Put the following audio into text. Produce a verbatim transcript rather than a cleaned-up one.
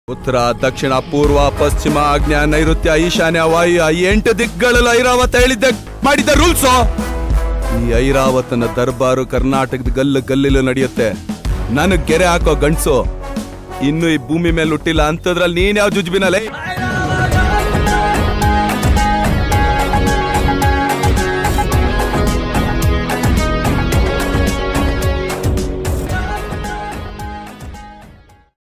ಉತ್ತರ ದಕ್ಷಿಣ ಪೂರ್ವ ಪಶ್ಚಿಮ ಆಗ್ನೇಯ ನೈಋತ್ಯ ಈಶಾನ್ಯ ವಾಯು ಈ ಎಂಟು ದಿಕ್ಕಗಳಲ್ಲಿ ಐರಾವತ ಹೇಳಿದ್ದ ಮಾಡಿದ್ದ ರೂಲ್ಸು. ಈ ಐರಾವತನ ದರ್ಬಾರು ಕರ್ನಾಟಕದ ಗಲ್ಲು ಗಲ್ಲಿಲು ನಡೆಯುತ್ತೆ. ನನಗ್ ಗೆರೆ ಹಾಕೋ ಗಂಡ್ಸು ಇನ್ನು ಈ ಭೂಮಿ ಮೇಲೆ ಹುಟ್ಟಿಲ್ಲ ಅಂತದ್ರಲ್ಲಿ ನೀನ್ ಯಾವ ಜುಜ್ಬಿನಲ್ಲೇ